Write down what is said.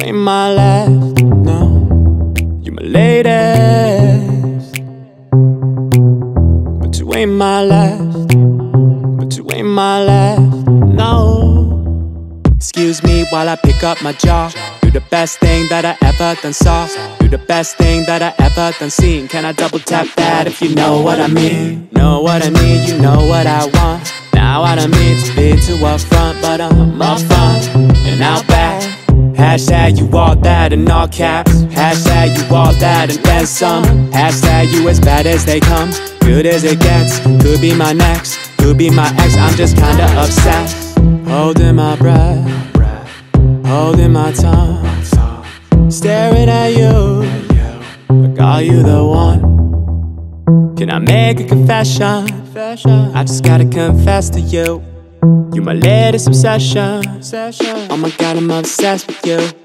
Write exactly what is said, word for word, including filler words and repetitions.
ain't my last, no. You my latest, but you ain't my last, but you ain't my last, no. Excuse me while I pick up my jaw. You the best thing that I ever done saw. You the best thing that I ever done seen. Can I double tap that if you know what I mean? Know what I mean, you know what I want. Now I don't mean to be too upfront, but I'm up front and out back. Hashtag you all that in all caps. Hashtag you all that and then some. Hashtag you as bad as they come, good as it gets. Could be my next, could be my ex. I'm just kinda obsessed. Holding my breath, holding my tongue, staring at you, like are you the one? Can I make a confession? I just gotta confess to you, you my latest obsession. Oh my God, I'm obsessed with you.